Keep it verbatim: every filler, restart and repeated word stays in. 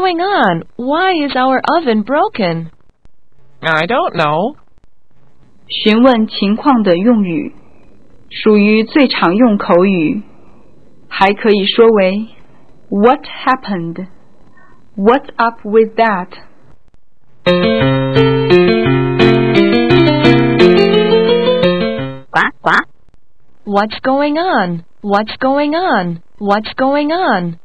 going on? Why is our oven broken? I don't know. 询问情况的用语，属于最常用口语，还可以说为 What happened? What's up with that? 呱呱 What's going on? What's going on? What's going on?